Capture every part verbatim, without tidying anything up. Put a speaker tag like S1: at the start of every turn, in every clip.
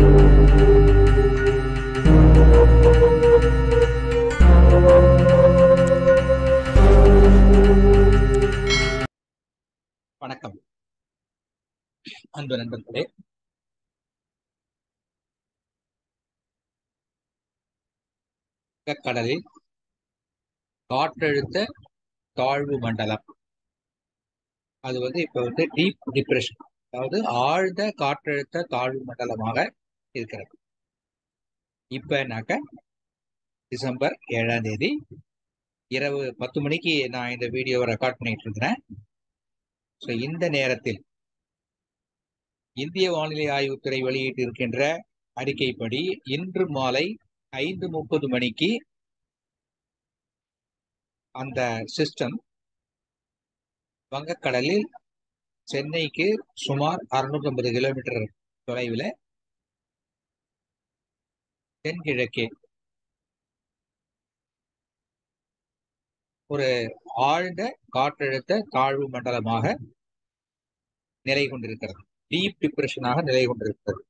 S1: வணக்கம் அன்பு நண்பர்களே. கடலில் காற்றழுத்த தாழ்வு மண்டலம் அது வந்து இப்ப வந்து டீப் டிப்ரெஷன், அதாவது ஆழ்ந்த காற்றழுத்த தாழ்வு மண்டலமாக இருக்கிறது. இப்பனாக்க டிசம்பர் ஏழாம் தேதி இரவு பத்து மணிக்கு நான் இந்த வீடியோவை ரெக்கார்ட் பண்ணிட்டு இருக்கிறேன். ஸோ இந்த நேரத்தில் இந்திய வானிலை ஆய்வுத்துறை வெளியிட்டு இருக்கின்ற அறிக்கைப்படி இன்று மாலை ஐந்து முப்பது மணிக்கு அந்த சிஸ்டம் வங்கக்கடலில் சென்னைக்கு சுமார் அறுநூத்தி ஐம்பது கிலோமீட்டர் தொலைவில் தென்கிழக்கே ஒரு ஆழ்ந்த காற்றழுத்த தாழ்வு மண்டலமாக நிலை கொண்டிருக்கிறது. டீப் டிப்ரெஷனாக நிலை கொண்டிருக்கிறது.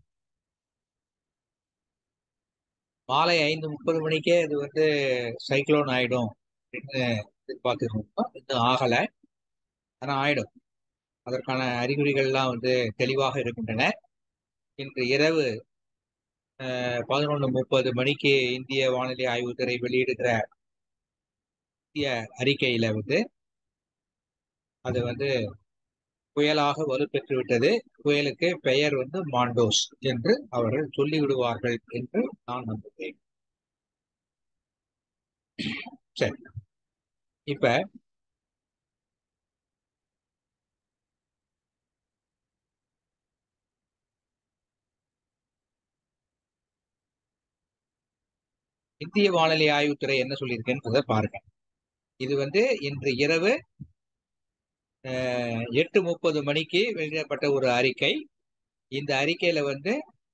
S1: மாலை ஐந்து முப்பது மணிக்கே இது வந்து சைக்ளோன் ஆயிடும் அப்படின்னு எதிர்பார்த்துருந்தோம். இன்னும் ஆகலை, ஆனால் ஆயிடும். அதற்கான அறிகுறிகள்லாம் வந்து தெளிவாக இருக்கின்றன. இன்று இரவு பதினொன்று முப்பது மணிக்கு இந்திய வானிலை ஆய்வுத்துறை வெளியிடுகிற இந்திய அறிக்கையில வந்து அது வந்து புயலாக வலுப்பெற்று விட்டது. புயலுக்கு பெயர் வந்து மாண்டோஸ் என்று அவர்கள் சொல்லிவிடுவார்கள் என்று நான் நம்புகிறேன். சரி, இப்ப இந்திய வானிலை ஆய்வுத்துறை என்ன சொல்லியிருக்கேன்றதை பாருங்க. இது வந்து இன்று இரவு எட்டு முப்பது மணிக்கு வெளியிடப்பட்ட ஒரு அறிக்கை. இந்த அறிக்கையில வந்து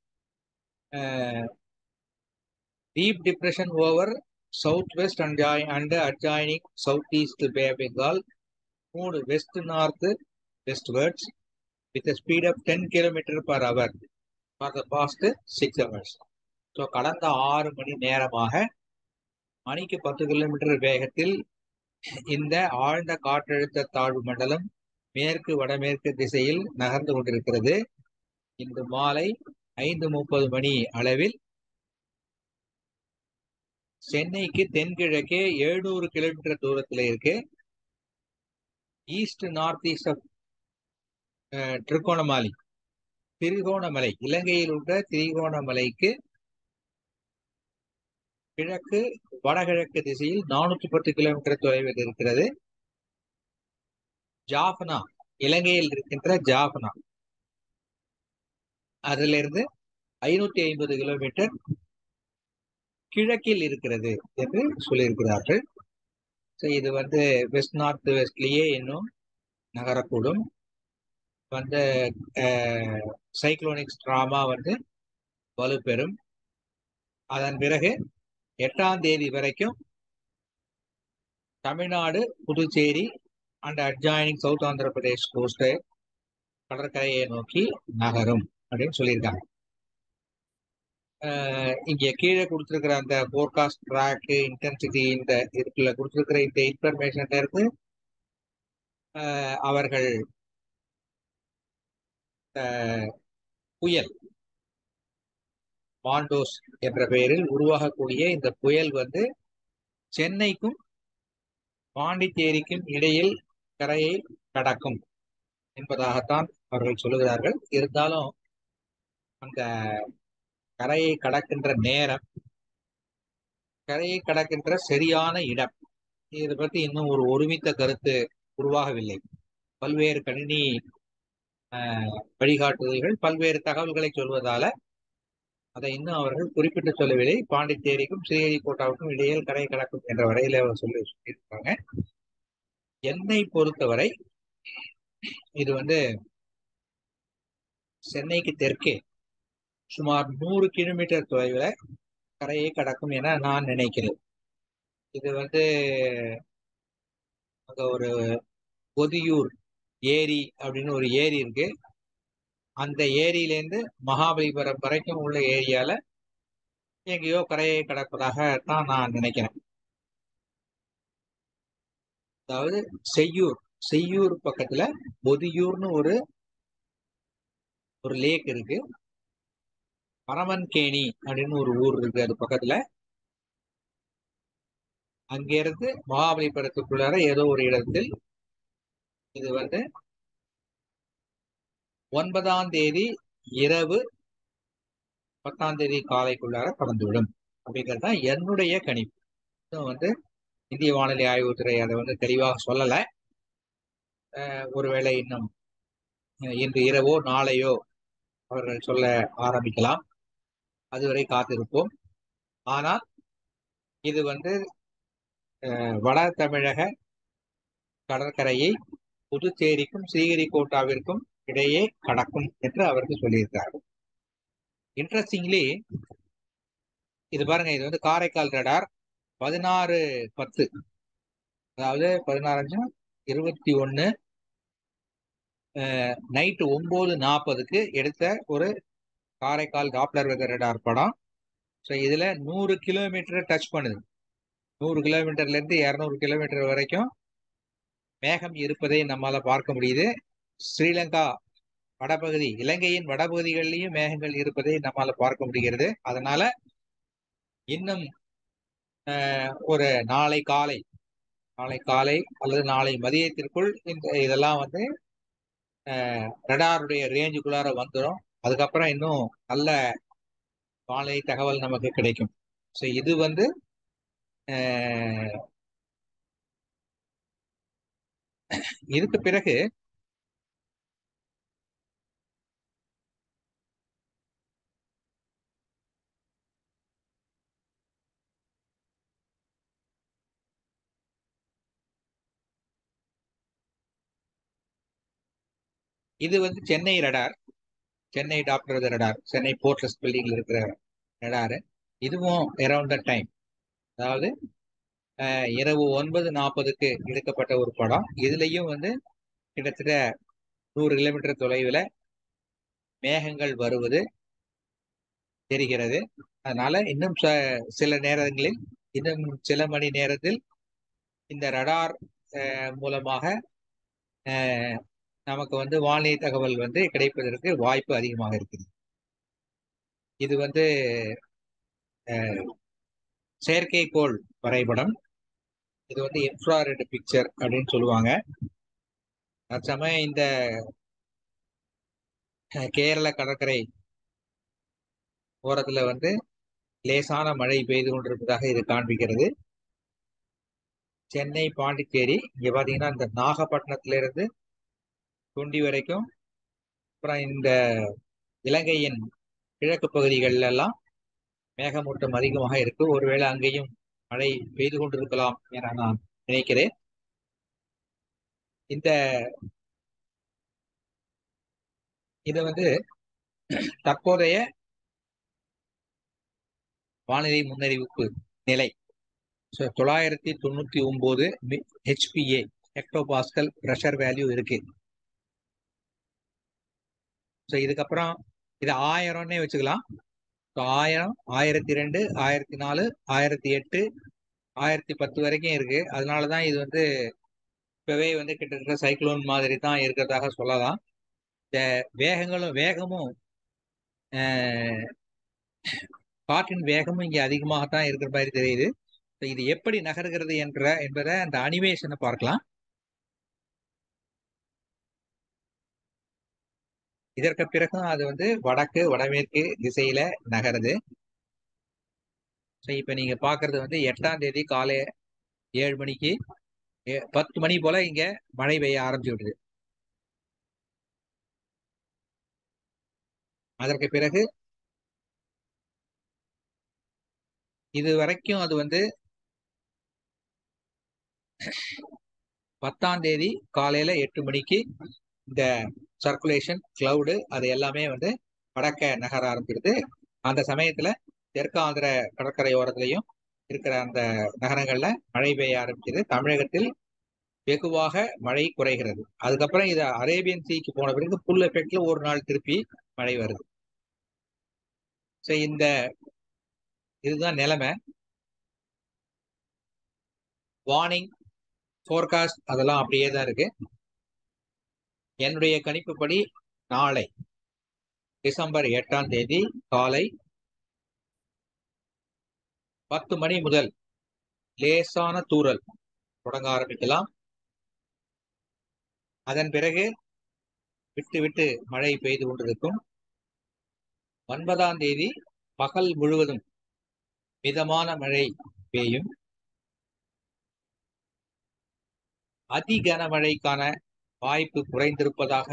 S1: deep depression over south west and and adjoining south east bay Bengal மூணு west north westwards with speed of ten kilometre per hour for the past six hours. So கடந்த ஆறு மணி நேரமாக மணிக்கு பத்து கிலோமீட்டர் வேகத்தில் இந்த ஆழ்ந்த காற்றழுத்த தாழ்வு மண்டலம் மேற்கு வடமேற்கு திசையில் நகர்ந்து கொண்டிருக்கிறது. இன்று மாலை ஐந்து முப்பது மணி அளவில் சென்னைக்கு தென்கிழக்கே எழுநூறு கிலோமீட்டர் தூரத்தில் இருக்கு. East north east of Trincomalee Trincomalee இலங்கையில் உள்ள திரிகோணமலைக்கு கிழக்கு வடகிழக்கு திசையில் நானூற்றி பத்து கிலோமீட்டர் தொலைவில் இருக்கிறது. ஜாஃபனா இலங்கையில் இருக்கின்ற ஜாஃபனா அதிலிருந்து ஐநூத்தி ஐம்பது கிலோமீட்டர் கிழக்கில் இருக்கிறது என்று சொல்லியிருக்கிறார்கள். இது வந்து வெஸ்ட் நார்த் வெஸ்ட்லயே இன்னும் நகரக்கூடும். வந்து சைக்ளோனிக் ஸ்ட்ராமா வந்து வலுப்பெறும். அதன் பிறகு எட்டாம் தேதி வரைக்கும் Tamil Nadu, Puducherry and adjoining south Andhra Pradesh coast கடற்கரையை நோக்கி நகரும் அப்படின்னு சொல்லியிருக்காங்க. இங்க கீழே கொடுத்துருக்கிற அந்த போர்காஸ்ட் ட்ராக் இன்டென்சிட்டி இந்த இதுக்குள்ள கொடுத்துருக்கிற இந்த இன்ஃபர்மேஷன்ல இருந்து அவர்கள் புயல் மாண்டோஸ் என்ற பெயரில் உருவாகக்கூடிய இந்த புயல் வந்து சென்னைக்கும் பாண்டிச்சேரிக்கும் இடையில் கரையை கடக்கும் என்பதாகத்தான் அவர்கள் சொல்லுகிறார்கள். இருந்தாலும் அந்த கரையை கடக்கின்ற நேரம், கரையை கடக்கின்ற சரியான இடம், இதை பற்றி இன்னும் ஒரு ஒருமித்த கருத்து உருவாகவில்லை. பல்வேறு கணினி வழிகாட்டுதல்கள் பல்வேறு தகவல்களை சொல்வதால அதை இன்னும் அவர்கள் குறிப்பிட்டு சொல்லவில்லை. பாண்டிச்சேரிக்கும் ஸ்ரீஹரிகோட்டாவுக்கும் இடையில் கரை கடக்கும் என்ற வரையில அவர் சொல்லி சொல்லியிருக்காங்க. என்னை பொறுத்தவரை இது வந்து சென்னைக்கு தெற்கே சுமார் நூறு கிலோமீட்டர் தொலைவில் கரையை கடக்கும் என நான் நினைக்கிறேன். இது வந்து அங்க ஒரு பொதியூர் ஏரி அப்படின்னு ஒரு ஏரி இருக்கு. அந்த ஏரியிலேருந்து மகாபலிபுரம் வரைக்கும் உள்ள ஏரியால எங்கேயோ கரையை கடப்பதாக தான் நான் நினைக்கிறேன். அதாவது செய்யூர் செய்யூர் பக்கத்துல பொதியூர்னு ஒரு ஒரு லேக் இருக்கு. பரமன்கேணி அப்படின்னு ஒரு ஊர் இருக்கு அது பக்கத்துல. அங்கிருந்து மகாபலிபுரத்துக்குள்ளார ஏதோ ஒரு இடத்தில் இது வந்து ஒன்பதாம் தேதி இரவு பத்தாம் தேதி காலைக்குள்ளார கடந்துவிடும் அப்படிங்கிறது தான் என்னுடைய கணிப்பு. வந்து இந்திய வானிலை ஆய்வுத்துறை அதை வந்து தெளிவாக சொல்லல. ஒருவேளை இன்னும் இன்று இரவோ நாளையோ அவர்கள் சொல்ல ஆரம்பிக்கலாம். அதுவரை காத்திருப்போம். ஆனால் இது வந்து வட தமிழக கடற்கரையை புதுச்சேரிக்கும் ஸ்ரீஹரிகோட்டாவிற்கும் இடையே கடக்கும் என்று அவர்கள் சொல்லியிருக்கார்கள். இன்ட்ரெஸ்டிங்லி இது பாருங்க, இது வந்து காரைக்கால் ரடார் பதினாறு பத்து, அதாவது பதினாறு இருபத்தி ஒன்னு நைட்டு ஒன்பது நாற்பதுக்கு எடுத்த ஒரு காரைக்கால் டாப்ளர் வெதர் ரடார் படம். ஸோ இதுல நூறு கிலோமீட்டர் டச் பண்ணுது. நூறு கிலோமீட்டர்ல இருந்து இருநூறு கிலோமீட்டர் வரைக்கும் மேகம் இருப்பதை நம்மால பார்க்க முடியுது. ஸ்ரீலங்கா வடபகுதி, இலங்கையின் வடபகுதிகளிலையும் மேகங்கள் இருப்பதை நம்மால பார்க்க முடிகிறது. அதனால இன்னும் ஒரு நாளை காலை நாளை காலை அல்லது நாளை மதியத்திற்குள் இந்த இதெல்லாம் வந்து ரடாருடைய ரேஞ்சுக்குள்ளார வந்துடும். அதுக்கப்புறம் இன்னும் நல்ல வானிலை தகவல் நமக்கு கிடைக்கும். ஸோ இது வந்து இதுக்கு பிறகு இது வந்து Chennai radar, Chennai Doppler radar, Chennai fortress பில்டிங்ல இருக்கிற ரடாரு. இதுவும் அரௌண்ட் த டைம், அதாவது இரவு ஒன்பது நாற்பதுக்கு எடுக்கப்பட்ட ஒரு படம். இதுலயும் வந்து கிட்டத்தட்ட நூறு கிலோமீட்டர் தொலைவில் மேகங்கள் வருவது தெரிகிறது. அதனால இன்னும் சில நேரங்களில், இன்னும் சில மணி நேரத்தில் இந்த ரடார் மூலமாக நமக்கு வந்து வானிலை தகவல் வந்து கிடைப்பதற்கு வாய்ப்பு அதிகமாக இருக்குது. இது வந்து செயற்கைக்கோள் வரைபடம். இது வந்து இன்ஃப்ராரெட் பிக்சர் அப்படின்னு சொல்லுவாங்க. தற்சமயம் இந்த கேரள கடற்கரை ஓரத்துல வந்து லேசான மழை பெய்து கொண்டிருப்பதாக இது காண்பிக்கிறது. சென்னை, பாண்டிச்சேரி, இங்க பாத்தீங்கன்னா இந்த நாகப்பட்டினத்துல இருந்து தொண்டி வரைக்கும், அப்புறம் இந்த இலங்கையின் கிழக்கு பகுதிகளில் எல்லாம் மேகமூட்டம் அதிகமாக இருக்கு. ஒருவேளை அங்கேயும் மழை பெய்து கொண்டிருக்கலாம் என நான் நினைக்கிறேன். இந்த இது வந்து தற்போதைய வானிலை முன்னறிவிப்பு நிலை. தொள்ளாயிரத்தி தொண்ணூத்தி ஒன்பது HPA hectopascal pressure value இருக்கு. இதுக்கப்புறம் இது ஆயிரம்னே வச்சுக்கலாம். ஆயிரம், ஆயிரத்தி ரெண்டு, ஆயிரத்தி நாலு, ஆயிரத்தி எட்டு, ஆயிரத்தி பத்து வரைக்கும் இருக்கு. அதனாலதான் இது வந்து இப்பவே வந்து கிட்டத்தட்ட சைக்ளோன் மாதிரி தான் இருக்கிறதாக சொல்லலாம். இந்த வேகங்களும் வேகமும் காற்றின் வேகமும் இங்க அதிகமாகத்தான் இருக்கிற மாதிரி தெரியுது. இது எப்படி நகர்கிறது என்ற என்பதை அந்த அனிமேஷனை பார்க்கலாம். இதற்கு பிறகும் அது வந்து வடக்கு வடமேற்கு திசையில நகருது. இப்ப நீங்க பாக்குறது வந்து எட்டாம் தேதி காலை ஏழு மணிக்கு பத்து மணி போல இங்க மழை பெய்ய ஆரம்பிச்சு விடுது. அதற்கு பிறகு இது வரைக்கும் அது வந்து பத்தாம் தேதி காலையில எட்டு மணிக்கு இந்த சர்க்குலேஷன் கிளவுடு அது எல்லாமே வந்து வடக்க நகர ஆரம்பிக்கிறது. அந்த சமயத்துல தெற்கு ஆந்திர கடற்கரை ஓரத்திலையும் இருக்கிற அந்த நகரங்கள்ல மழை பெய்ய ஆரம்பிச்சது. தமிழகத்தில் வெகுவாக மழை குறைகிறது. அதுக்கப்புறம் இது அரேபியன் சீக்கு போன பிறகு புல் எஃபெக்ட்ல ஒரு நாள் திருப்பி மழை வருது. ஸோ இந்த இதுதான் நிலைமை. வார்னிங் ஃபோர்காஸ்ட் அதெல்லாம் அப்படியே தான் இருக்கு. என்னுடைய கணிப்புப்படி நாளை டிசம்பர் எட்டாம் தேதி காலை பத்து மணி முதல் லேசான தூறல் தொடங்க ஆரம்பிக்கலாம். அதன் பிறகு விட்டு விட்டு மழை பெய்து கொண்டிருக்கும். ஒன்பதாம் தேதி பகல் முழுவதும் மிதமான மழை பெய்யும். அதி கனமழைக்கான வாய்ப்பு குறைந்திருப்பதாக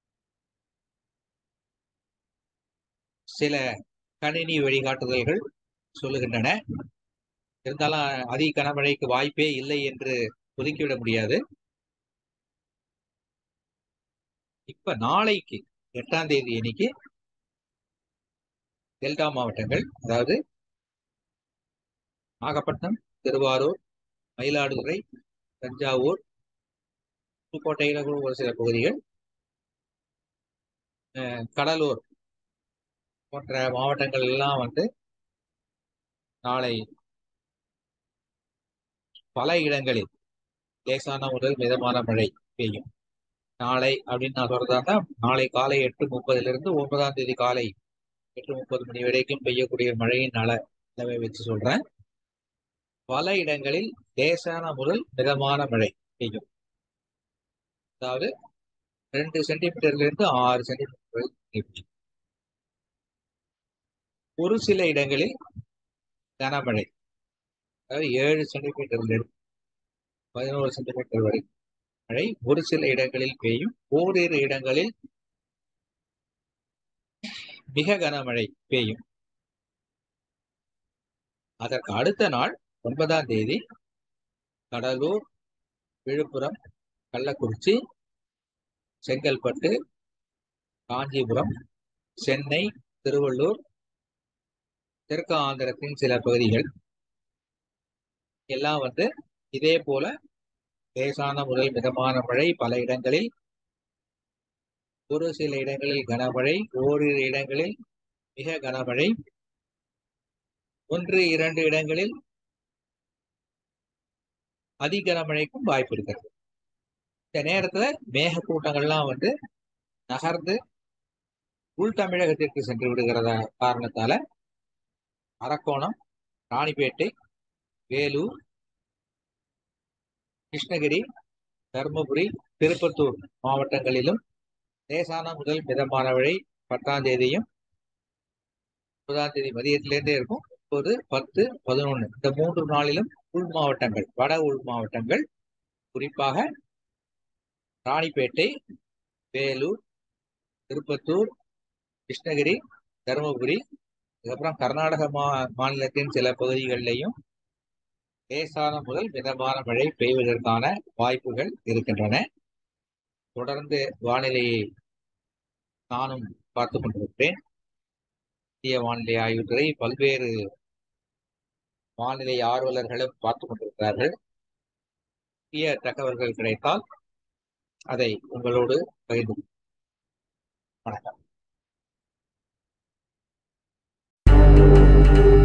S1: சில கணினி வழிகாட்டுதல்கள் சொல்லுகின்றன. இருந்தாலும் அதி கனமழைக்கு வாய்ப்பே இல்லை என்று ஒதுக்கிவிட முடியாது. இப்ப நாளைக்கு எட்டாம் தேதி அன்னைக்கு டெல்டா மாவட்டங்கள், அதாவது நாகப்பட்டினம், திருவாரூர், மயிலாடுதுறை, தஞ்சாவூர், புதுக்கோட்டையில ஒரு சில பகுதிகள், கடலூர் போன்ற மாவட்டங்கள் எல்லாம் வந்து நாளை பல இடங்களில் லேசான முதல் மிதமான மழை பெய்யும். நாளை அப்படின்னு நான் சொல்றதா நாளை காலை எட்டு முப்பதுல இருந்து ஒன்பதாம் தேதி காலை எட்டு முப்பது மணி வரைக்கும் பெய்யக்கூடிய மழையின் அளவை வச்சு சொல்றேன். பல இடங்களில் லேசான முதல் மிதமான மழை பெய்யும். அதாவது ரெண்டு சென்டிமீட்டர்ல இருந்து ஆறு சென்டிமீட்டர் பெய்யும். ஒரு சில இடங்களில் கனமழை, அதாவது ஏழு சென்டிமீட்டர்ல இருந்து பதினோரு சென்டிமீட்டர் வரை மழை ஒரு சில இடங்களில் பெய்யும். ஓரிரு இடங்களில் மிக கனமழை பெய்யும். அதற்கு அடுத்த நாள் ஒன்பதாம் தேதி கடலூர், விழுப்புரம், கள்ளக்குறிச்சி, செங்கல்பட்டு, காஞ்சிபுரம், சென்னை, திருவள்ளூர், தெற்கு ஆந்திரத்தின் சில பகுதிகள் எல்லாம் வந்து இதே போல லேசான முதல் மிதமான மழை, பல இடங்களில் ஒரு சில இடங்களில் கனமழை, ஓரிரு இடங்களில் மிக கனமழை, ஒன்று இரண்டு இடங்களில் அதி கனமழைக்கும் வாய்ப்பு இருக்கிறது. இந்த நேரத்துல மேக கூட்டங்கள்லாம் வந்து நகர்ந்து உள் தமிழகத்திற்கு சென்று விடுகிறத காரணத்தால அரக்கோணம், ராணிப்பேட்டை, வேலூர், கிருஷ்ணகிரி, தருமபுரி, திருப்பத்தூர் மாவட்டங்களிலும் லேசான முதல் மிதமான மழை பத்தாம் தேதியும் ஒன்பதாம் தேதி மதியத்திலேருந்தே இருக்கும். இப்போது பத்து பதினொன்று இந்த மூன்று நாளிலும் உள் மாவட்டங்கள், வட உள் மாவட்டங்கள், குறிப்பாக ராணிப்பேட்டை, வேலூர், திருப்பத்தூர், கிருஷ்ணகிரி, தருமபுரி, அதுக்கப்புறம் கர்நாடக மா மாநிலத்தின் சில பகுதிகளிலையும் லேசான முதல் மிதமான மழை பெய்வதற்கான வாய்ப்புகள் இருக்கின்றன. தொடர்ந்து வானிலையை நானும் பார்த்து கொண்டிருக்கிறேன். இந்திய வானிலை ஆய்வுத்துறை பல்வேறு வானிலை ஆர்வலர்களும் பார்த்து கொண்டிருக்கிறார்கள். புதிய தகவல்கள் கிடைத்தால் அதை உங்களோடு பகிர்ந்து. வணக்கம்.